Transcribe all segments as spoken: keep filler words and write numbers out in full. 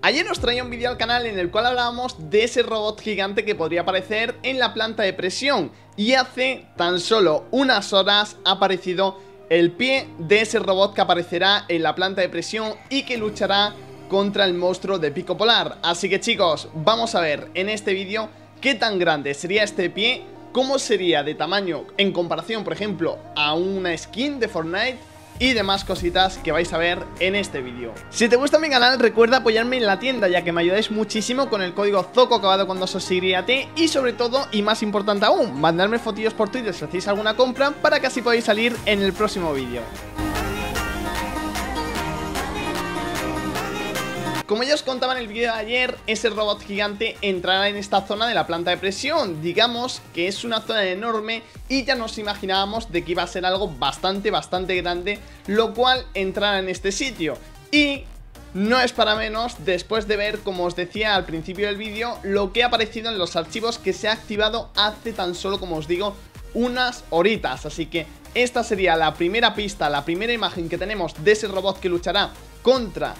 Ayer os traía un vídeo al canal en el cual hablábamos de ese robot gigante que podría aparecer en la planta de presión. Y hace tan solo unas horas ha aparecido el pie de ese robot que aparecerá en la planta de presión y que luchará contra el monstruo de Pico Polar. Así que chicos, vamos a ver en este vídeo qué tan grande sería este pie, cómo sería de tamaño en comparación, por ejemplo, a una skin de Fortnite y demás cositas que vais a ver en este vídeo. Si te gusta mi canal, recuerda apoyarme en la tienda, ya que me ayudáis muchísimo con el código ZOCO acabado con dos y T, y sobre todo, y más importante aún, mandarme fotillos por Twitter si hacéis alguna compra para que así podáis salir en el próximo vídeo. Como ya os contaba en el vídeo de ayer, ese robot gigante entrará en esta zona de la planta de presión. Digamos que es una zona enorme y ya nos imaginábamos de que iba a ser algo bastante, bastante grande, lo cual entrará en este sitio. Y no es para menos después de ver, como os decía al principio del vídeo, lo que ha aparecido en los archivos que se ha activado hace tan solo, como os digo, unas horitas. Así que esta sería la primera pista, la primera imagen que tenemos de ese robot que luchará contra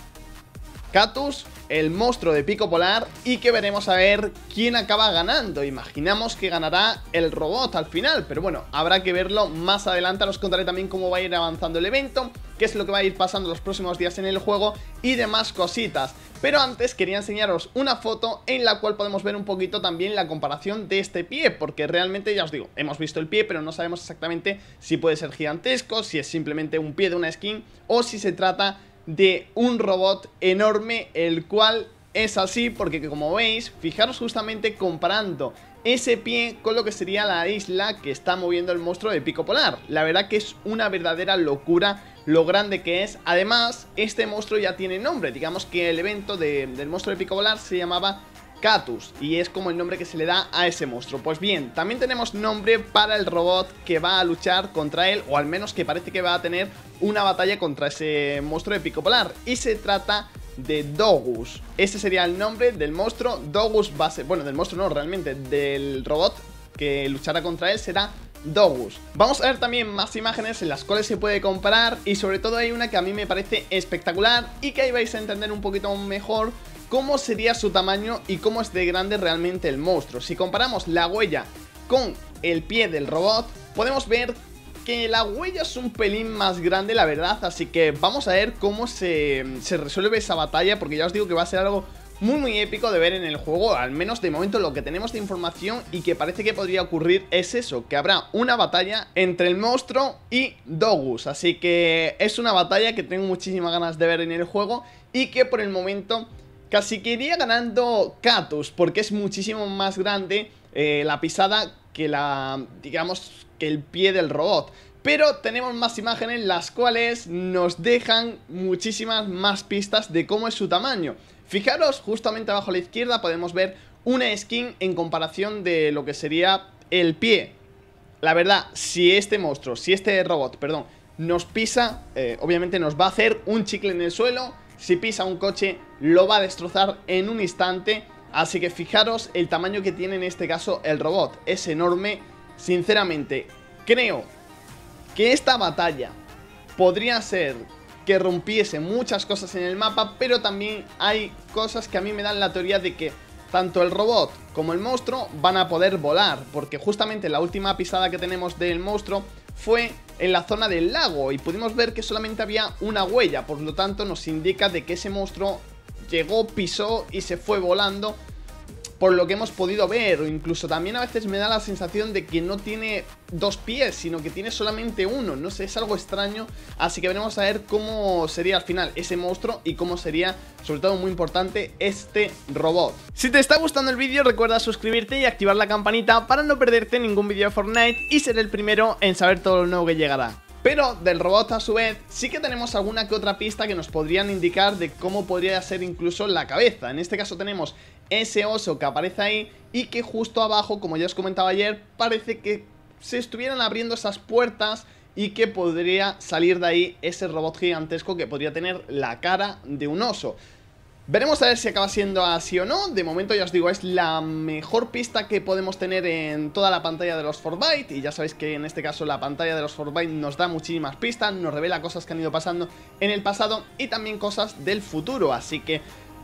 Catus, el monstruo de Pico Polar, y que veremos a ver quién acaba ganando. Imaginamos que ganará el robot al final, pero bueno, habrá que verlo más adelante. Os contaré también cómo va a ir avanzando el evento, qué es lo que va a ir pasando los próximos días en el juego y demás cositas. Pero antes quería enseñaros una foto en la cual podemos ver un poquito también la comparación de este pie, porque realmente ya os digo, hemos visto el pie pero no sabemos exactamente si puede ser gigantesco, si es simplemente un pie de una skin o si se trata de un robot enorme, el cual es así porque, como veis, fijaros justamente comparando ese pie con lo que sería la isla que está moviendo el monstruo de Pico Polar. La verdad que es una verdadera locura lo grande que es. Además, este monstruo ya tiene nombre. Digamos que el evento de, del monstruo de Pico Polar se llamaba Catus, y es como el nombre que se le da a ese monstruo. Pues bien, también tenemos nombre para el robot que va a luchar contra él, o al menos que parece que va a tener una batalla contra ese monstruo de Pico Polar, y se trata de Dogus. Ese sería el nombre del monstruo. Dogus va a ser, bueno, del monstruo no, realmente, del robot que luchará contra él será Dogus. Vamos a ver también más imágenes en las cuales se puede comparar, y sobre todo hay una que a mí me parece espectacular y que ahí vais a entender un poquito mejor cómo sería su tamaño y cómo es de grande realmente el monstruo. Si comparamos la huella con el pie del robot, podemos ver que la huella es un pelín más grande, la verdad. Así que vamos a ver cómo se, se resuelve esa batalla, porque ya os digo que va a ser algo muy muy épico de ver en el juego. Al menos de momento lo que tenemos de información y que parece que podría ocurrir es eso, que habrá una batalla entre el monstruo y Dogus. Así que es una batalla que tengo muchísimas ganas de ver en el juego, y que por el momento casi que iría ganando Catus, porque es muchísimo más grande eh, la pisada que la, digamos, que el pie del robot. Pero tenemos más imágenes las cuales nos dejan muchísimas más pistas de cómo es su tamaño. Fijaros, justamente abajo a la izquierda podemos ver una skin en comparación de lo que sería el pie. La verdad, si este monstruo, si este robot, perdón, nos pisa, eh, obviamente nos va a hacer un chicle en el suelo. Si pisa un coche, lo va a destrozar en un instante. Así que fijaros el tamaño que tiene en este caso el robot. Es enorme. Sinceramente, creo que esta batalla podría ser que rompiese muchas cosas en el mapa, pero también hay cosas que a mí me dan la teoría de que tanto el robot como el monstruo van a poder volar, porque justamente la última pisada que tenemos del monstruo fue en la zona del lago y pudimos ver que solamente había una huella. Por lo tanto nos indica de que ese monstruo llegó, pisó y se fue volando, por lo que hemos podido ver. O incluso también a veces me da la sensación de que no tiene dos pies, sino que tiene solamente uno. No sé, es algo extraño. Así que veremos a ver cómo sería al final ese monstruo y cómo sería, sobre todo muy importante, este robot. Si te está gustando el vídeo, recuerda suscribirte y activar la campanita para no perderte ningún vídeo de Fortnite y ser el primero en saber todo lo nuevo que llegará. Pero del robot, a su vez, sí que tenemos alguna que otra pista que nos podrían indicar de cómo podría ser incluso la cabeza. En este caso tenemos ese oso que aparece ahí y que justo abajo, como ya os comentaba ayer, parece que se estuvieran abriendo esas puertas y que podría salir de ahí ese robot gigantesco que podría tener la cara de un oso. Veremos a ver si acaba siendo así o no. De momento ya os digo, es la mejor pista que podemos tener en toda la pantalla de los Fortnite. Y ya sabéis que en este caso la pantalla de los Fortnite nos da muchísimas pistas, nos revela cosas que han ido pasando en el pasado y también cosas del futuro. Así que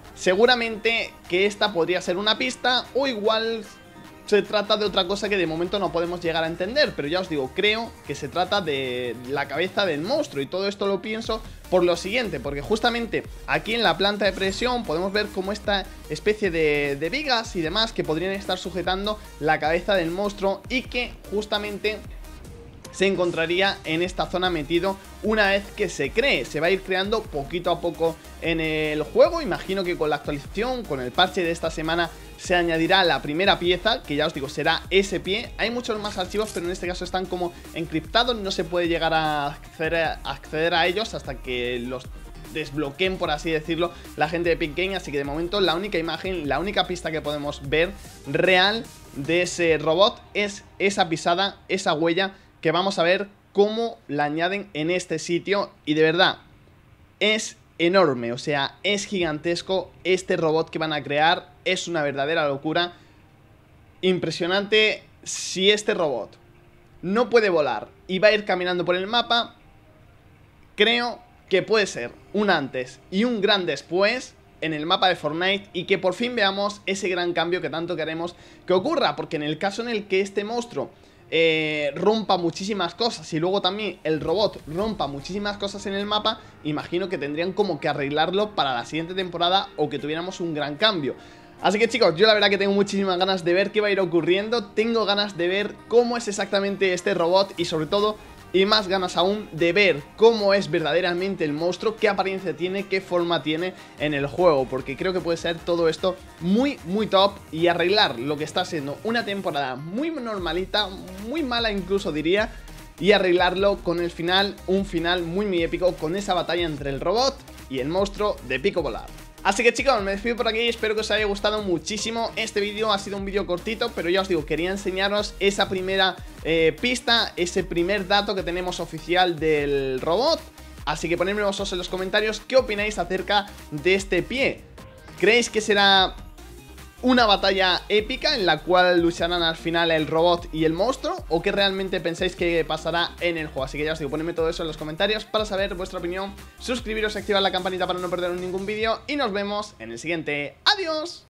seguramente que esta podría ser una pista, o igual se trata de otra cosa que de momento no podemos llegar a entender. Pero ya os digo, creo que se trata de la cabeza del monstruo. Y todo esto lo pienso por lo siguiente, porque justamente aquí en la planta de presión podemos ver como esta especie de, de vigas y demás que podrían estar sujetando la cabeza del monstruo, y que justamente se encontraría en esta zona metido una vez que se cree. Se va a ir creando poquito a poco en el juego. Imagino que con la actualización, con el parche de esta semana, se añadirá la primera pieza, que ya os digo, será ese pie. Hay muchos más archivos, pero en este caso están como encriptados. No se puede llegar a acceder a, acceder a ellos hasta que los desbloqueen, por así decirlo, la gente de Epic Games. Así que de momento la única imagen, la única pista que podemos ver real de ese robot es esa pisada, esa huella, que vamos a ver cómo la añaden en este sitio. Y de verdad, es enorme, o sea, es gigantesco este robot que van a crear. Es una verdadera locura. Impresionante. Si este robot no puede volar y va a ir caminando por el mapa, creo que puede ser un antes y un gran después en el mapa de Fortnite, y que por fin veamos ese gran cambio que tanto queremos que ocurra. Porque en el caso en el que este monstruo Eh, rompa muchísimas cosas y luego también el robot rompa muchísimas cosas en el mapa, imagino que tendrían como que arreglarlo para la siguiente temporada, o que tuviéramos un gran cambio. Así que chicos, yo la verdad que tengo muchísimas ganas de ver qué va a ir ocurriendo. Tengo ganas de ver cómo es exactamente este robot, y sobre todo, y más ganas aún, de ver cómo es verdaderamente el monstruo, qué apariencia tiene, qué forma tiene en el juego. Porque creo que puede ser todo esto muy, muy top, y arreglar lo que está siendo una temporada muy normalita, muy mala incluso diría, y arreglarlo con el final, un final muy, muy épico, con esa batalla entre el robot y el monstruo de Pico Volar. Así que chicos, me despido por aquí, espero que os haya gustado muchísimo. Este vídeo ha sido un vídeo cortito, pero ya os digo, quería enseñaros esa primera eh, pista, ese primer dato que tenemos oficial del robot. Así que ponedme vosotros en los comentarios qué opináis acerca de este pie. ¿Creéis que será una batalla épica en la cual lucharán al final el robot y el monstruo, o qué realmente pensáis que pasará en el juego? Así que ya os digo, ponedme todo eso en los comentarios para saber vuestra opinión. Suscribiros y activar la campanita para no perderos ningún vídeo, y nos vemos en el siguiente. ¡Adiós!